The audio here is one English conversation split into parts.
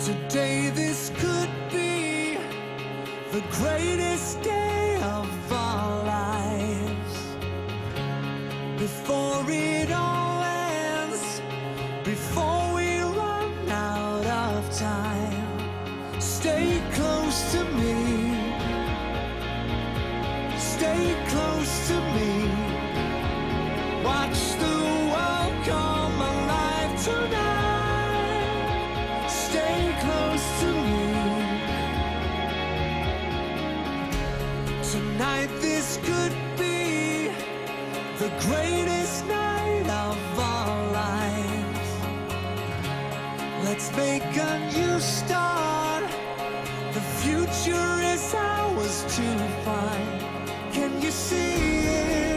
Today this could be the greatest day of our lives. Before it all ends, before we run out of time, stay close to me. Stay close to me. Watch the world come alive tonight. Stay close to me. Tonight this could be the greatest night of our lives. Let's make a new start. The future is ours to find. Can you see it?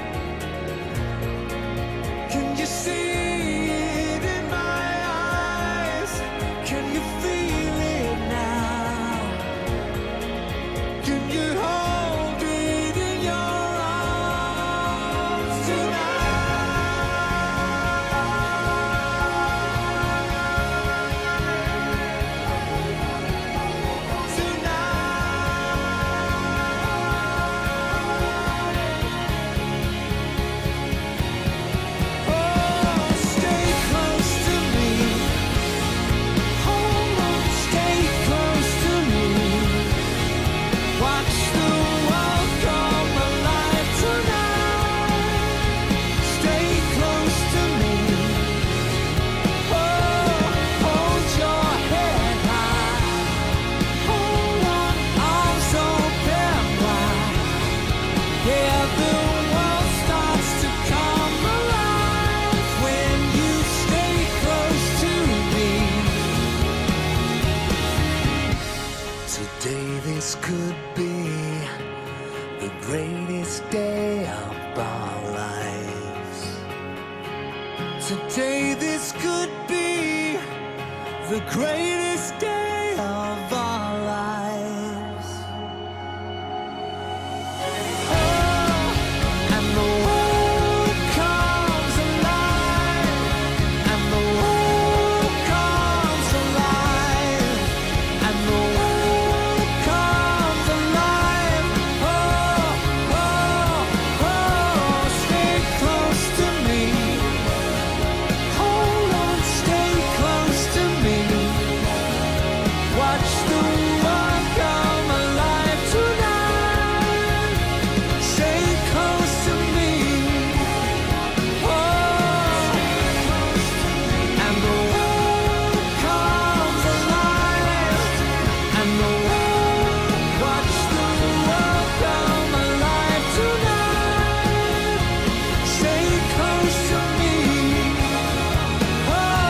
Can you see it in my eyes? Can you feel it now? Can you hold it in your arms this could be the greatest day of our lives. Today this could be the greatest day of our lives. Oh, and the world comes alive, and the world comes alive, and the world comes alive. Oh, oh, oh, stay close to me. Hold on, stay close to me. Watch the world come alive tonight. Stay close to me. Oh, and the world comes alive, and the world, watch the world come alive tonight. Stay close to me. Oh.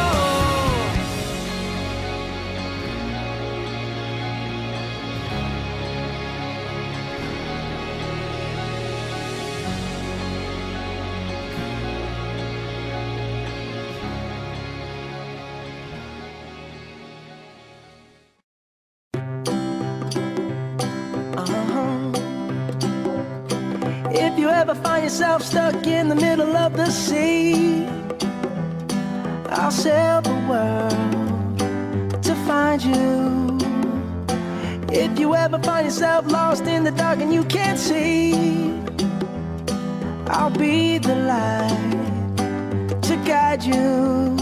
If you ever find yourself stuck in the middle of the sea, I'll sail the world to find you. If you ever find yourself lost in the dark and you can't see, I'll be the light to guide you.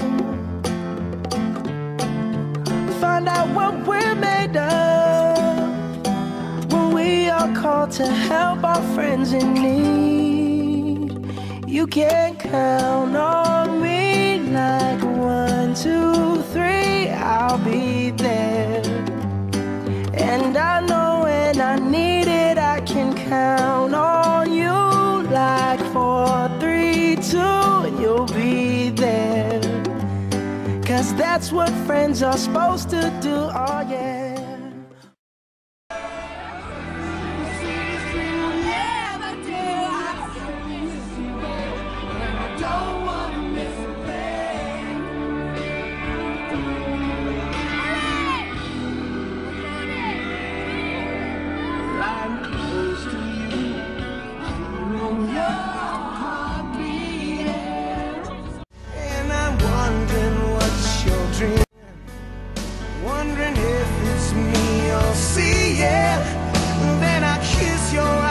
Find out what we're made of when we are called to help our friends in need. You can count on me like 1, 2, 3, I'll be there. And I know when I need it, I can count on you like 4, 3, 2, and you'll be there. 'Cause that's what friends are supposed to do, oh yeah. And I'm wondering what's your dream. wondering if it's me you'll see, yeah. Then I kiss your